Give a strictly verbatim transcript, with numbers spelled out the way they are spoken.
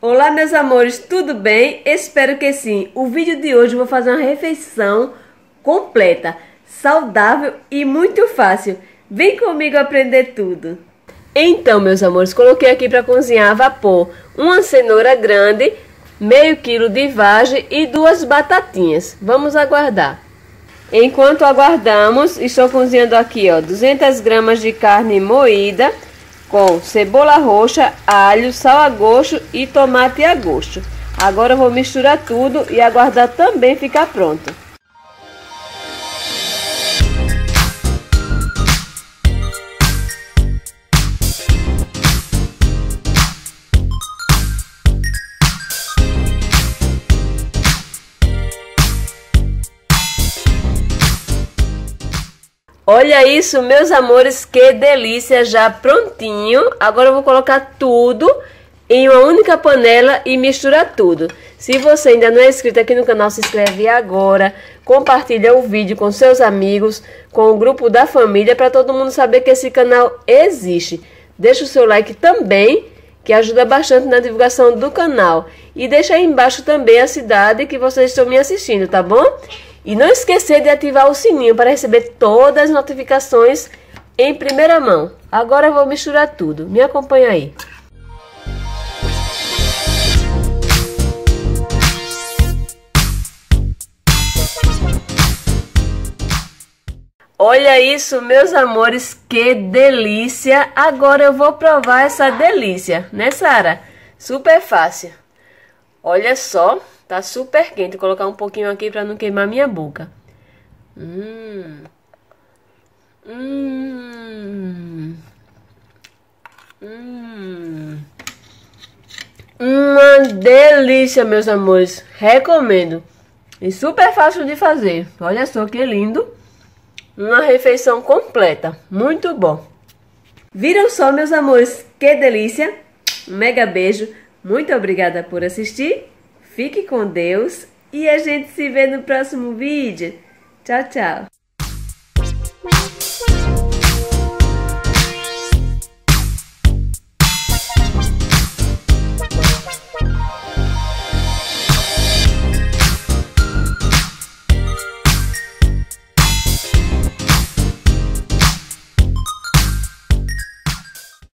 Olá, meus amores, tudo bem? Espero que sim. O vídeo de hoje eu vou fazer uma refeição completa, saudável e muito fácil. Vem comigo aprender tudo. Então, meus amores, coloquei aqui para cozinhar a vapor uma cenoura grande, meio quilo de vagem e duas batatinhas. Vamos aguardar. Enquanto aguardamos, estou cozinhando aqui, ó, duzentas gramas de carne moída, com cebola roxa, alho, sal a gosto e tomate a gosto. Agora eu vou misturar tudo e aguardar também ficar pronto. Olha isso, meus amores, que delícia, já prontinho. Agora eu vou colocar tudo em uma única panela e misturar tudo. Se você ainda não é inscrito aqui no canal, se inscreve agora. Compartilha o vídeo com seus amigos, com o grupo da família, para todo mundo saber que esse canal existe. Deixa o seu like também, que ajuda bastante na divulgação do canal. E deixa aí embaixo também a cidade que vocês estão me assistindo, tá bom? E não esquecer de ativar o sininho para receber todas as notificações em primeira mão. Agora eu vou misturar tudo. Me acompanha aí. Olha isso, meus amores, que delícia! Agora eu vou provar essa delícia, né, Sara? Super fácil. Olha só. Tá super quente. Vou colocar um pouquinho aqui para não queimar minha boca. Hum. Hum. Hum. Uma delícia, meus amores. Recomendo. E super fácil de fazer. Olha só que lindo. Uma refeição completa. Muito bom. Viram só, meus amores? Que delícia. Um mega beijo. Muito obrigada por assistir. Fique com Deus e a gente se vê no próximo vídeo. Tchau, tchau.